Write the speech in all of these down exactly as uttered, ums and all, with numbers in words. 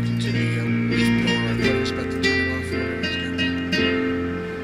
talked into the uh, leaf blower. I thought he was about to turn it off or whatever he's doing.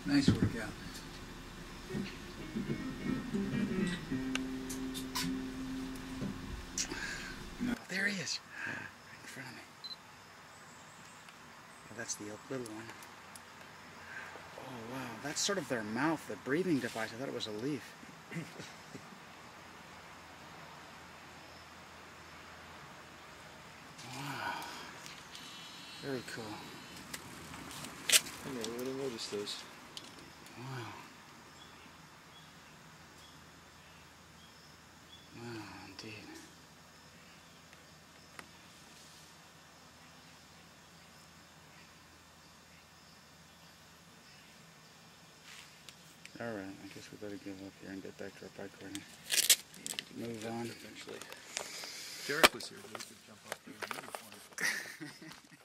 Nice workout. No, there he is. Right in front of me. Oh, that's the little one. Oh, wow. That's sort of their mouth, the breathing device. I thought it was a leaf. Wow. Very cool. I never would have noticed those. Wow. Wow, indeed. Alright, I guess we better give up here and get back to our bike riding. Yeah, Move on. Eventually. Derek was here, but he could jump off there and move.